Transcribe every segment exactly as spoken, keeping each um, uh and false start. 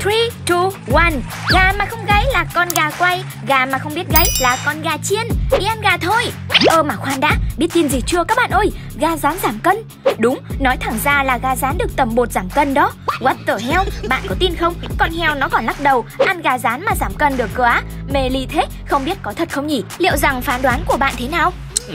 three, two, one. Gà mà không gáy là con gà quay, gà mà không biết gáy là con gà chiên. Đi ăn gà thôi. Ơ mà khoan đã, biết tin gì chưa các bạn ơi? Gà rán giảm cân. Đúng, nói thẳng ra là gà rán được tẩm bột giảm cân đó. What the hell, bạn có tin không? Con heo nó còn lắc đầu, ăn gà rán mà giảm cân được cơ á? Mê ly thế, không biết có thật không nhỉ? Liệu rằng phán đoán của bạn thế nào? Ừ.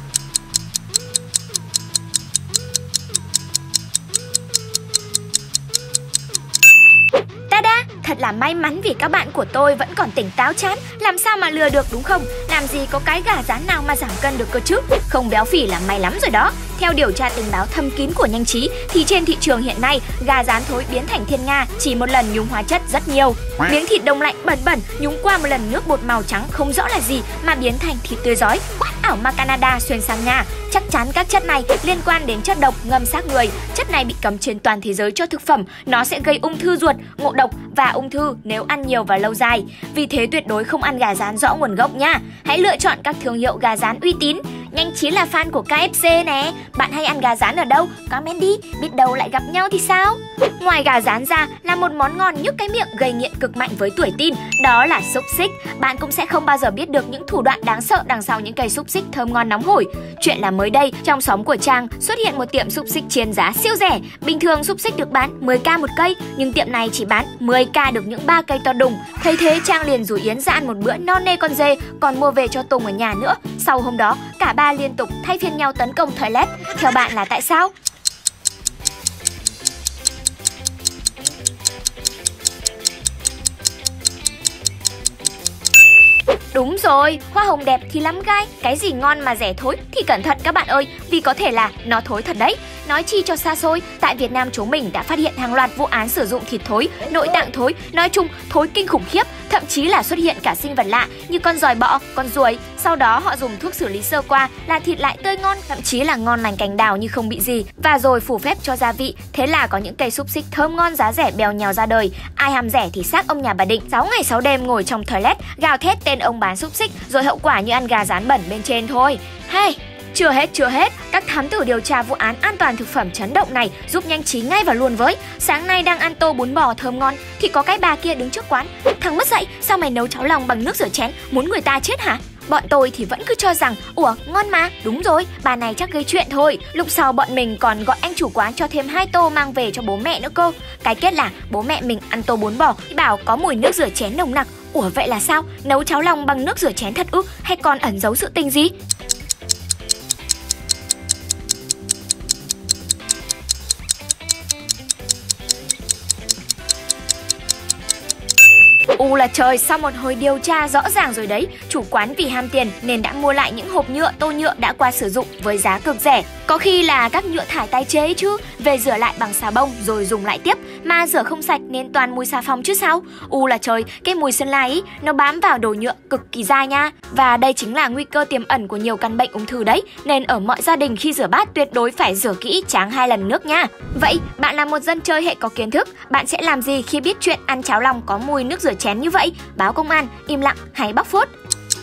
Thật là may mắn vì các bạn của tôi vẫn còn tỉnh táo chán. Làm sao mà lừa được đúng không? Làm gì có cái gà rán nào mà giảm cân được cơ chứ? Không béo phì là may lắm rồi đó. Theo điều tra tình báo thâm kín của Nhanh Trí thì trên thị trường hiện nay, gà rán thối biến thành thiên nga chỉ một lần nhúng hóa chất rất nhiều. Miếng thịt đông lạnh bẩn bẩn nhúng qua một lần nước bột màu trắng không rõ là gì mà biến thành thịt tươi rói. Ảo ma Canada xuyên sang Nga. Chắc chắn các chất này liên quan đến chất độc ngâm xác người. Chất này bị cấm trên toàn thế giới cho thực phẩm. Nó sẽ gây ung thư ruột, ngộ độc và ung thư nếu ăn nhiều và lâu dài. Vì thế tuyệt đối không ăn gà rán rõ nguồn gốc nha. Hãy lựa chọn các thương hiệu gà rán uy tín. Nhanh Trí là fan của ca ép xê nè. Bạn hay ăn gà rán ở đâu? Comment đi, biết đâu lại gặp nhau thì sao? Ngoài gà rán ra là một món ngon nhức cái miệng gây nghiện cực mạnh với tuổi teen, đó là xúc xích. Bạn cũng sẽ không bao giờ biết được những thủ đoạn đáng sợ đằng sau những cây xúc xích thơm ngon nóng hổi. Chuyện là mới đây, trong xóm của Trang xuất hiện một tiệm xúc xích chiên giá siêu rẻ. Bình thường xúc xích được bán mười k một cây, nhưng tiệm này chỉ bán mười k được những ba cây to đùng. Thấy thế Trang liền rủ Yến ra ăn một bữa no nê con dê, còn mua về cho Tùng ở nhà nữa. Sau hôm đó, cả ba liên tục thay phiên nhau tấn công toilet. Theo bạn là tại sao? Đúng rồi, hoa hồng đẹp thì lắm gai. Cái gì ngon mà rẻ thối thì cẩn thận các bạn ơi, vì có thể là nó thối thật đấy. Nói chi cho xa xôi, tại Việt Nam chúng mình đã phát hiện hàng loạt vụ án sử dụng thịt thối, nội tạng thối, nói chung thối kinh khủng khiếp. Thậm chí là xuất hiện cả sinh vật lạ như con giòi bọ, con ruồi. Sau đó họ dùng thuốc xử lý sơ qua là thịt lại tươi ngon, thậm chí là ngon lành cành đào như không bị gì. Và rồi phủ phép cho gia vị, thế là có những cây xúc xích thơm ngon giá rẻ bèo nhèo ra đời. Ai ham rẻ thì xác ông nhà bà Định sáu ngày sáu đêm ngồi trong toilet gào thét tên ông bán xúc xích, rồi hậu quả như ăn gà rán bẩn bên trên thôi. Hey, chưa hết chưa hết, các thám tử điều tra vụ án an toàn thực phẩm chấn động này giúp Nhanh Trí ngay và luôn với. Sáng nay đang ăn tô bún bò thơm ngon thì có cái bà kia đứng trước quán: "Thằng mất dạy, sao mày nấu cháo lòng bằng nước rửa chén, muốn người ta chết hả?" Bọn tôi thì vẫn cứ cho rằng ủa ngon mà. Đúng rồi, bà này chắc gây chuyện thôi. Lúc sau bọn mình còn gọi anh chủ quán cho thêm hai tô mang về cho bố mẹ nữa cô. Cái kết là bố mẹ mình ăn tô bún bò thì bảo có mùi nước rửa chén nồng nặc. Ủa vậy là sao? Nấu cháo lòng bằng nước rửa chén thật ư? Hay còn ẩn giấu sự tình gì? U là trời, sau một hồi điều tra rõ ràng rồi đấy, chủ quán vì ham tiền nên đã mua lại những hộp nhựa, tô nhựa đã qua sử dụng với giá cực rẻ. Có khi là các nhựa thải tái chế chứ, về rửa lại bằng xà bông rồi dùng lại tiếp, mà rửa không sạch nên toàn mùi xà phòng chứ sao. U là trời, cái mùi sơn la ý, nó bám vào đồ nhựa cực kỳ dai nha. Và đây chính là nguy cơ tiềm ẩn của nhiều căn bệnh ung thư đấy, nên ở mọi gia đình khi rửa bát tuyệt đối phải rửa kỹ tráng hai lần nước nha. Vậy, bạn là một dân chơi hệ có kiến thức, bạn sẽ làm gì khi biết chuyện ăn cháo lòng có mùi nước rửa chén như vậy? Báo công an, im lặng hay bóc phốt?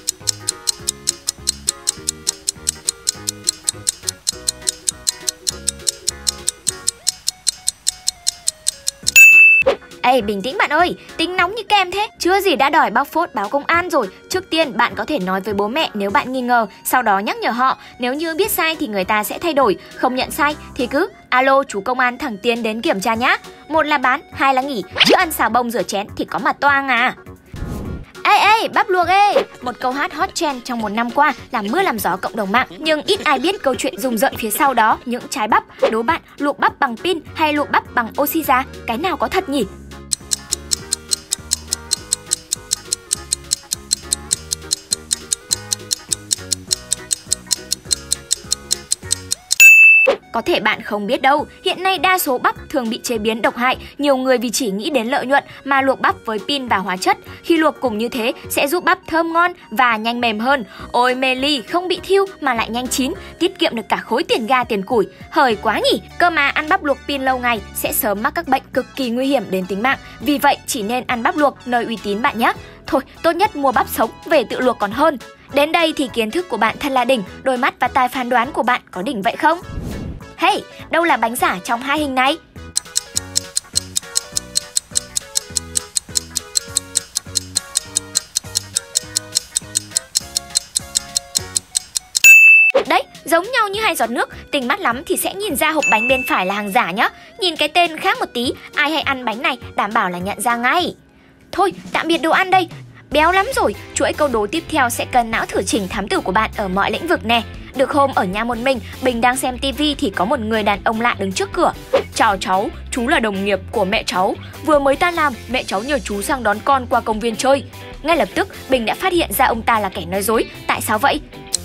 Ê, bình tĩnh bạn ơi, tính nóng như kem thế, chưa gì đã đòi bóc phốt báo công an rồi. Trước tiên bạn có thể nói với bố mẹ nếu bạn nghi ngờ, sau đó nhắc nhở họ. Nếu như biết sai thì người ta sẽ thay đổi, không nhận sai thì cứ alo chú công an thẳng tiến đến kiểm tra nhá. Một là bán, hai là nghỉ, chứ ăn xà bông rửa chén thì có mà toang à. Ê ê, bắp luộc ê! Một câu hát hot trend trong một năm qua làm mưa làm gió cộng đồng mạng. Nhưng ít ai biết câu chuyện rùng rợn phía sau đó, những trái bắp. Đố bạn, luộc bắp bằng pin hay luộc bắp bằng oxy già, cái nào có thật nhỉ? Có thể bạn không biết đâu, hiện nay đa số bắp thường bị chế biến độc hại, nhiều người vì chỉ nghĩ đến lợi nhuận mà luộc bắp với pin và hóa chất. Khi luộc cùng như thế sẽ giúp bắp thơm ngon và nhanh mềm hơn. Ôi mê ly, không bị thiêu mà lại nhanh chín, tiết kiệm được cả khối tiền ga tiền củi. Hời quá nhỉ, cơ mà ăn bắp luộc pin lâu ngày sẽ sớm mắc các bệnh cực kỳ nguy hiểm đến tính mạng. Vì vậy chỉ nên ăn bắp luộc nơi uy tín bạn nhé. Thôi, tốt nhất mua bắp sống về tự luộc còn hơn. Đến đây thì kiến thức của bạn thật là đỉnh, đôi mắt và tài phán đoán của bạn có đỉnh vậy không? Hey, đâu là bánh giả trong hai hình này? Giống nhau như hai giọt nước, tinh mắt lắm thì sẽ nhìn ra hộp bánh bên phải là hàng giả nhá. Nhìn cái tên khác một tí, ai hay ăn bánh này đảm bảo là nhận ra ngay. Thôi, tạm biệt đồ ăn đây. Béo lắm rồi, chuỗi câu đố tiếp theo sẽ cần não thử trình thám tử của bạn ở mọi lĩnh vực nè. Được hôm ở nhà một mình, Bình đang xem tivi thì có một người đàn ông lạ đứng trước cửa. Chào cháu, chú là đồng nghiệp của mẹ cháu. Vừa mới tan làm, mẹ cháu nhờ chú sang đón con qua công viên chơi. Ngay lập tức, Bình đã phát hiện ra ông ta là kẻ nói dối. Tại sao vậy?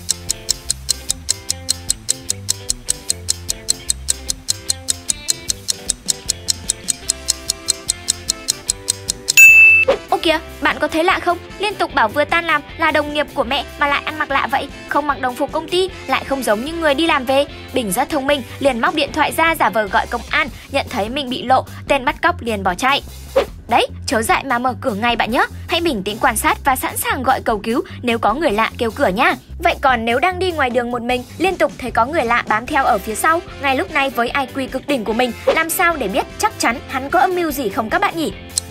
Ô kìa, bạn có thấy lạ không? Liên tục bảo vừa tan làm là đồng nghiệp của mẹ mà lại ăn mặc lạ vậy. Không mặc đồng phục công ty, lại không giống như người đi làm về. Bình rất thông minh, liền móc điện thoại ra giả vờ gọi công an. Nhận thấy mình bị lộ, tên bắt cóc liền bỏ chạy. Đấy, chớ dại mà mở cửa ngay bạn nhé. Hãy bình tĩnh quan sát và sẵn sàng gọi cầu cứu nếu có người lạ kêu cửa nha. Vậy còn nếu đang đi ngoài đường một mình, liên tục thấy có người lạ bám theo ở phía sau, ngay lúc này với i kiu cực đỉnh của mình, làm sao để biết chắc chắn hắn có âm mưu gì không các bạn nhỉ?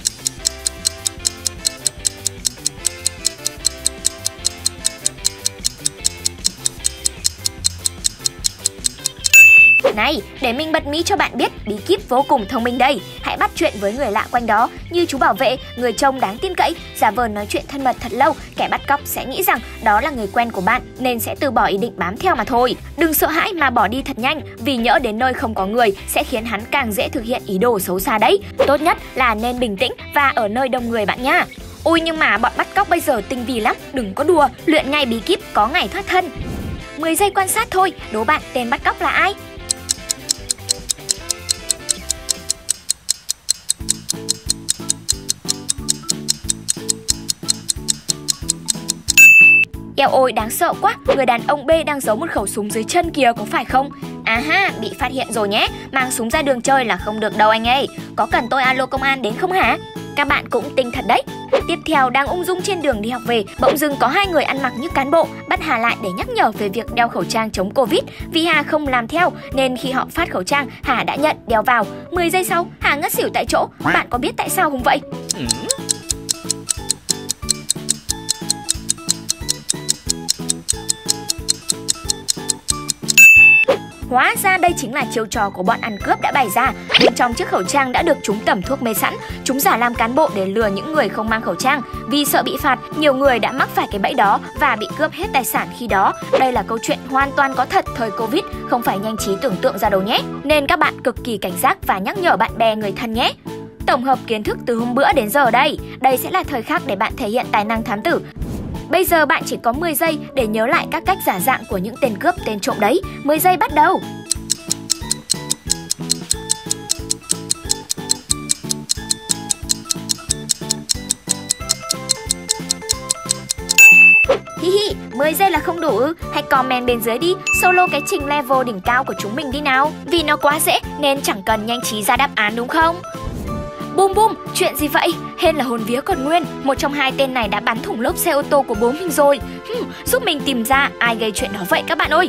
Này, để mình bật mí cho bạn biết bí kíp vô cùng thông minh đây. Hãy bắt chuyện với người lạ quanh đó như chú bảo vệ, người trông đáng tin cậy, giả vờ nói chuyện thân mật thật lâu. Kẻ bắt cóc sẽ nghĩ rằng đó là người quen của bạn nên sẽ từ bỏ ý định bám theo mà thôi. Đừng sợ hãi mà bỏ đi thật nhanh, vì nhỡ đến nơi không có người sẽ khiến hắn càng dễ thực hiện ý đồ xấu xa đấy. Tốt nhất là nên bình tĩnh và ở nơi đông người bạn nha. Ôi nhưng mà bọn bắt cóc bây giờ tinh vi lắm, đừng có đùa, luyện ngay bí kíp có ngày thoát thân. mười giây quan sát thôi, đố bạn tên bắt cóc là ai? Eo ôi đáng sợ quá, người đàn ông B đang giấu một khẩu súng dưới chân kìa có phải không? À ha, bị phát hiện rồi nhé, mang súng ra đường chơi là không được đâu anh ơi. Có cần tôi alo công an đến không hả? Các bạn cũng tinh thật đấy. Tiếp theo, đang ung dung trên đường đi học về, bỗng dưng có hai người ăn mặc như cán bộ bắt Hà lại để nhắc nhở về việc đeo khẩu trang chống Covid. Vì Hà không làm theo nên khi họ phát khẩu trang, Hà đã nhận đeo vào. mười giây sau, Hà ngất xỉu tại chỗ. Bạn có biết tại sao không vậy? Hóa ra đây chính là chiêu trò của bọn ăn cướp đã bày ra. Bên trong chiếc khẩu trang đã được chúng tẩm thuốc mê sẵn. Chúng giả làm cán bộ để lừa những người không mang khẩu trang. Vì sợ bị phạt, nhiều người đã mắc phải cái bẫy đó và bị cướp hết tài sản khi đó. Đây là câu chuyện hoàn toàn có thật thời Covid, không phải nhanh trí tưởng tượng ra đâu nhé. Nên các bạn cực kỳ cảnh giác và nhắc nhở bạn bè người thân nhé. Tổng hợp kiến thức từ hôm bữa đến giờ đây. Đây sẽ là thời khắc để bạn thể hiện tài năng thám tử. Bây giờ bạn chỉ có mười giây để nhớ lại các cách giả dạng của những tên cướp, tên trộm đấy. mười giây bắt đầu. Hi hi, mười giây là không đủ ư? Hãy comment bên dưới đi, solo cái trình level đỉnh cao của chúng mình đi nào. Vì nó quá dễ nên chẳng cần nhanh trí ra đáp án đúng không? Bum bum, chuyện gì vậy? Hên là hồn vía còn nguyên. Một trong hai tên này đã bắn thủng lốp xe ô tô của bố mình rồi. Hừm, giúp mình tìm ra ai gây chuyện đó vậy các bạn ơi.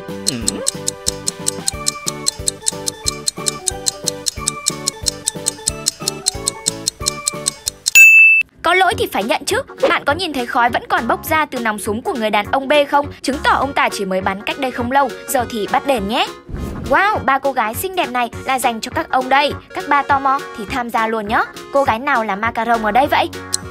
Có lỗi thì phải nhận chứ. Bạn có nhìn thấy khói vẫn còn bốc ra từ nòng súng của người đàn ông B không? Chứng tỏ ông ta chỉ mới bắn cách đây không lâu. Giờ thì bắt đền nhé. Wow, ba cô gái xinh đẹp này là dành cho các ông đây. Các ba tò mò thì tham gia luôn nhé. Cô gái nào là macaron ở đây vậy?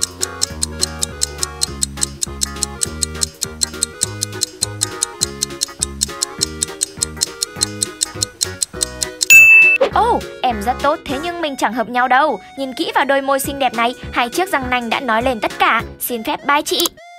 Ồ, oh, em rất tốt, thế nhưng mình chẳng hợp nhau đâu. Nhìn kỹ vào đôi môi xinh đẹp này, hai chiếc răng nanh đã nói lên tất cả. Xin phép bye chị.